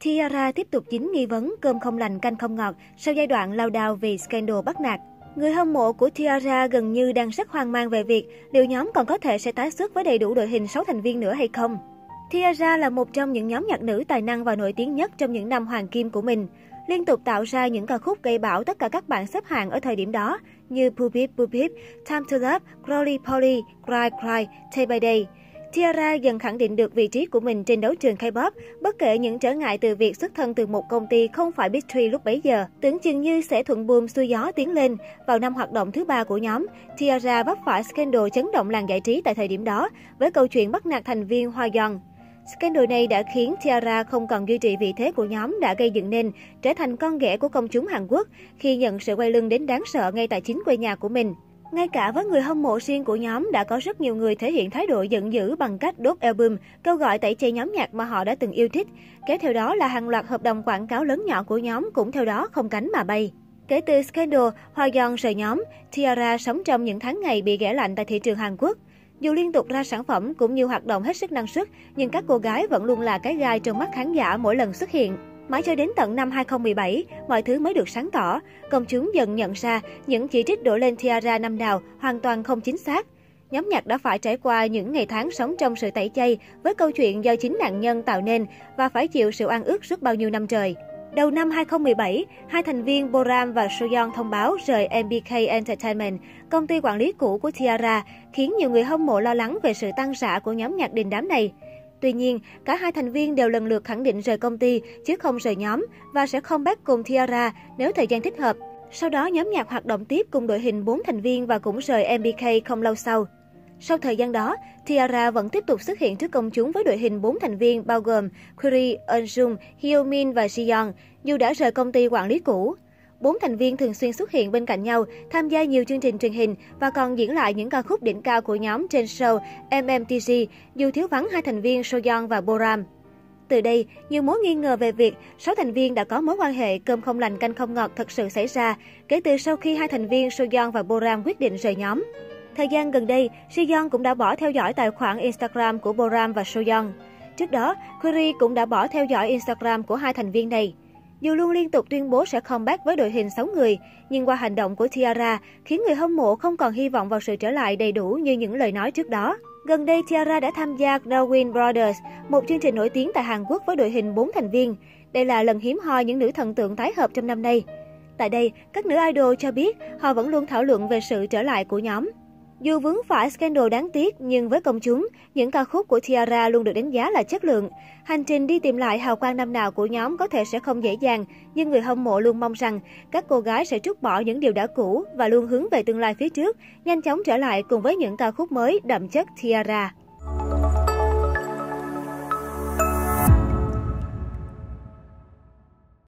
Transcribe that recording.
Tiara tiếp tục dính nghi vấn cơm không lành canh không ngọt sau giai đoạn lao đao vì scandal bắt nạt. Người hâm mộ của Tiara gần như đang rất hoang mang về việc liệu nhóm còn có thể sẽ tái xuất với đầy đủ đội hình 6 thành viên nữa hay không. Tiara là một trong những nhóm nhạc nữ tài năng và nổi tiếng nhất trong những năm hoàng kim của mình. Liên tục tạo ra những ca khúc gây bão tất cả các bảng xếp hạng ở thời điểm đó như Boop Beep, Time to Love, Roly Poly, Cry Cry, Day by Day. Tiara dần khẳng định được vị trí của mình trên đấu trường K-pop, bất kể những trở ngại từ việc xuất thân từ một công ty không phải Big Three lúc bấy giờ. Tưởng chừng như sẽ thuận buồm xuôi gió tiến lên, vào năm hoạt động thứ 3 của nhóm, Tiara vấp phải scandal chấn động làng giải trí tại thời điểm đó với câu chuyện bắt nạt thành viên Hwayoung. Scandal này đã khiến Tiara không còn duy trì vị thế của nhóm đã gây dựng nên, trở thành con ghẻ của công chúng Hàn Quốc khi nhận sự quay lưng đến đáng sợ ngay tại chính quê nhà của mình. Ngay cả với người hâm mộ riêng của nhóm đã có rất nhiều người thể hiện thái độ giận dữ bằng cách đốt album, kêu gọi tẩy chay nhóm nhạc mà họ đã từng yêu thích. Kéo theo đó là hàng loạt hợp đồng quảng cáo lớn nhỏ của nhóm cũng theo đó không cánh mà bay. Kể từ scandal, Hwayoung rời nhóm, Tiara sống trong những tháng ngày bị ghẻ lạnh tại thị trường Hàn Quốc. Dù liên tục ra sản phẩm cũng như hoạt động hết sức năng suất, nhưng các cô gái vẫn luôn là cái gai trong mắt khán giả mỗi lần xuất hiện. Mãi cho đến tận năm 2017, mọi thứ mới được sáng tỏ. Công chúng dần nhận ra những chỉ trích đổ lên Tiara năm nào hoàn toàn không chính xác. Nhóm nhạc đã phải trải qua những ngày tháng sống trong sự tẩy chay với câu chuyện do chính nạn nhân tạo nên và phải chịu sự oan ức suốt bao nhiêu năm trời. Đầu năm 2017, hai thành viên Boram và Soyeon thông báo rời MBK Entertainment, công ty quản lý cũ của Tiara, khiến nhiều người hâm mộ lo lắng về sự tan rã của nhóm nhạc đình đám này. Tuy nhiên, cả hai thành viên đều lần lượt khẳng định rời công ty chứ không rời nhóm và sẽ comeback cùng Tiara nếu thời gian thích hợp. Sau đó, nhóm nhạc hoạt động tiếp cùng đội hình 4 thành viên và cũng rời MBK không lâu sau. Sau thời gian đó, Tiara vẫn tiếp tục xuất hiện trước công chúng với đội hình 4 thành viên bao gồm Kuri, Eunjung, Hyomin và Jiyeon, dù đã rời công ty quản lý cũ. 4 thành viên thường xuyên xuất hiện bên cạnh nhau, tham gia nhiều chương trình truyền hình và còn diễn lại những ca khúc đỉnh cao của nhóm trên show MMTG, dù thiếu vắng hai thành viên Soyeon và Boram. Từ đây, nhiều mối nghi ngờ về việc 6 thành viên đã có mối quan hệ cơm không lành canh không ngọt thật sự xảy ra kể từ sau khi hai thành viên Soyeon và Boram quyết định rời nhóm. Thời gian gần đây, Jiyeon cũng đã bỏ theo dõi tài khoản Instagram của Boram và Soyeon. Trước đó, Kuri cũng đã bỏ theo dõi Instagram của hai thành viên này. Dù luôn liên tục tuyên bố sẽ comeback với đội hình 6 người, nhưng qua hành động của Tiara khiến người hâm mộ không còn hy vọng vào sự trở lại đầy đủ như những lời nói trước đó. Gần đây, Tiara đã tham gia Darwin Brothers, một chương trình nổi tiếng tại Hàn Quốc với đội hình 4 thành viên. Đây là lần hiếm hoi những nữ thần tượng tái hợp trong năm nay. Tại đây, các nữ idol cho biết họ vẫn luôn thảo luận về sự trở lại của nhóm. Dù vướng phải scandal đáng tiếc, nhưng với công chúng, những ca khúc của Tiara luôn được đánh giá là chất lượng. Hành trình đi tìm lại hào quang năm nào của nhóm có thể sẽ không dễ dàng, nhưng người hâm mộ luôn mong rằng các cô gái sẽ trút bỏ những điều đã cũ và luôn hướng về tương lai phía trước, nhanh chóng trở lại cùng với những ca khúc mới đậm chất Tiara.